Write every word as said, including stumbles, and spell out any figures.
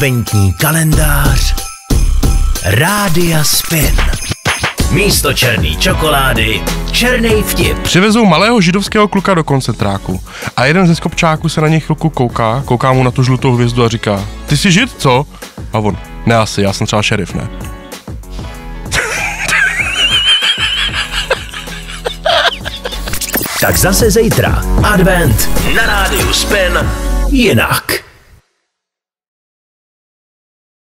adventní kalendář Rádia Spin. Místo černý čokolády, černý vtip. Přivezou malého židovského kluka do koncentráku a jeden ze skopčáků se na něj chvilku kouká, kouká mu na tu žlutou hvězdu a říká: ty jsi žid, co? A on: ne asi, já jsem třeba šerif, ne? Tak zase zítra. Advent na Rádiu Spin jinak.